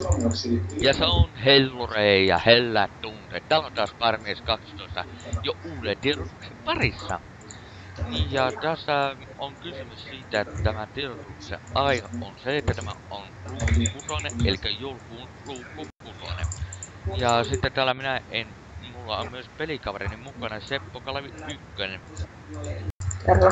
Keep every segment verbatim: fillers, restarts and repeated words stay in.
Ja se on Hellure ja Hellät tunteet. Täällä on taas Parmies kaksitoista jo uuden tiedotuksen parissa. Ja tässä on kysymys siitä, että tämä tiedotuksen aihe on se, että tämä on luukku kutonen, eli joulukuun luukku kutonen. Ja sitten täällä minä en, mulla on myös pelikaverini mukana Seppo Kalevi ykkönen. Kerro.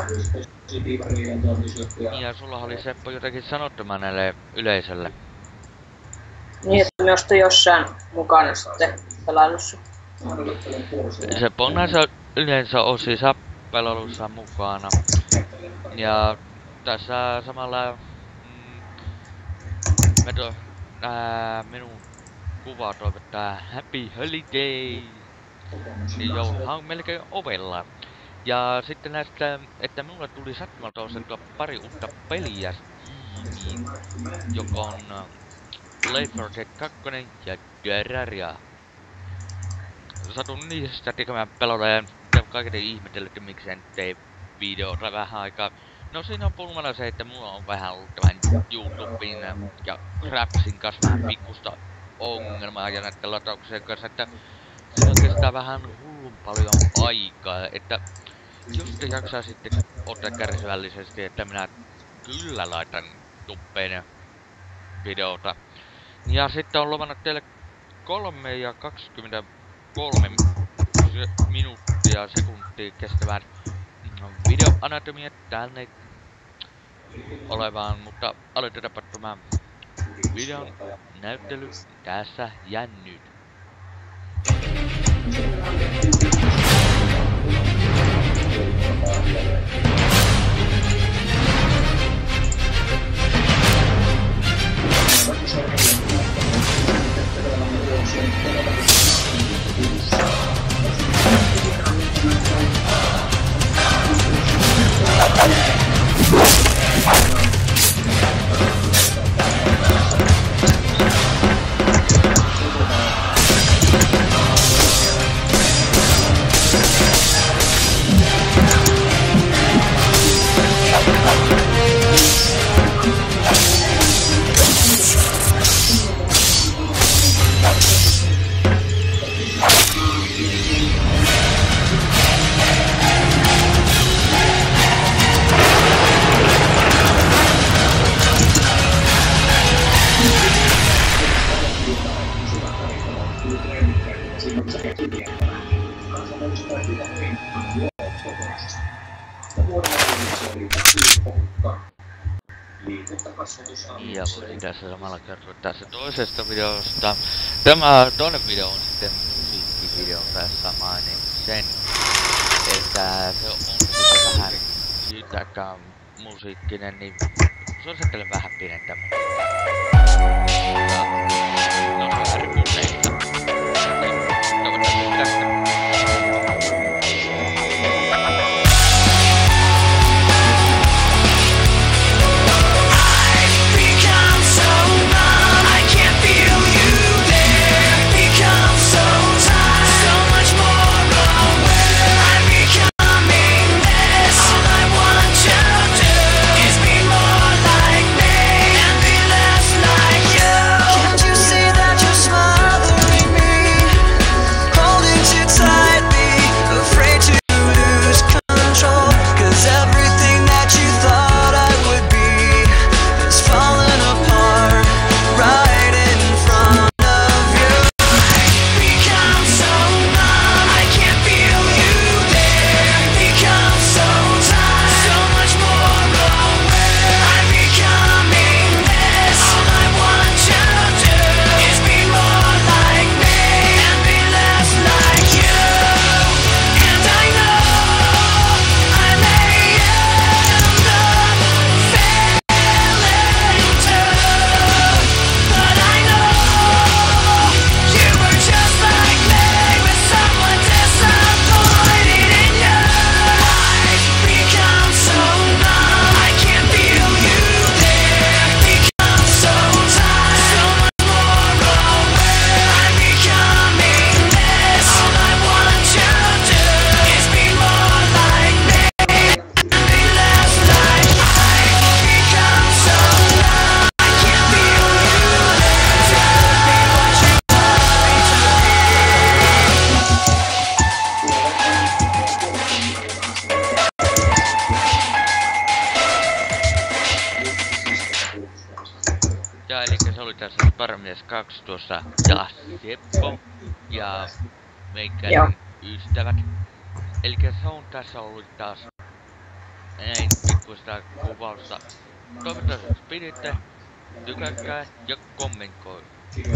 Ja sulla oli Seppo jotakin sanottavaa näille yleisölle. Niin, että myös te jossain mukana sitten pelailussa. Seppo on näissä yleensä osissa pelailussa mukana. Ja tässä samalla mm, me to, ää, minun kuva toivottaa Happy Holiday. Jouluhan on melkein ovella. Ja sitten näistä, että minulle tuli sattumalta ostettua pari uutta peliä Steamiin, joka on Left four Dead kaksi ja Terraria. Satun niistä tekemään pelata ja kaikille ihmetellyt, että miksi en tee videota vähän aikaa. No siinä on pulmana se, että mulla on vähän ollut tämän YouTuben ja Crapsin kanssa vähän pikkusta ongelmaa ja näiden latauksien kanssa, että siinä kestää vähän hullun paljon aikaa, että jos te jaksaisitte ottaa kärsivällisesti, että minä kyllä laitan tuppeen videota. Ja sitten on luvannut teille kolme ja kaksikymmentäkolme minuuttia sekuntia kestävän videoanatomia tänne olevaan, mutta aloitetaanpa tämä videon näyttely tässä ja nyt. Ja voisin tässä samalla kertoa tässä toisesta videosta. Tämä toinen video on sitten musiikkivideo tässä mainin sen, että se on sitten vähän syytäkään musiikkinen, niin suosittelen vähän pidentää mun. No se ärkyneistä. Toivottavasti tästä. Is be more like me and be less like Ja eli se oli tässä Sparmies kaksi tuossa ja Seppo ja meikäläinen ystävät. Eli se on tässä ollut taas näin pikkuista kuvausta. Toivottavasti piditte, tykätkää ja kommentoikaa.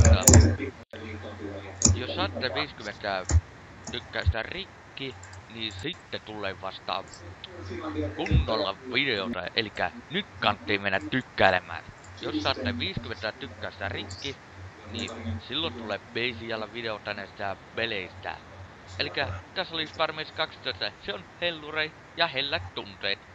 Jos saatte viisikymmentä tykkäystä rikki, niin sitten tulee vasta kunnolla videota, eli nyt kannattaa mennä tykkäilemään. Jos saatte viisikymmentä tykkäystä rikki, niin silloin tulee Beisialla videota näistä peleistä. Eli tässä oli Sparmies kaksitoista, se on hellurei ja hellät tunteet.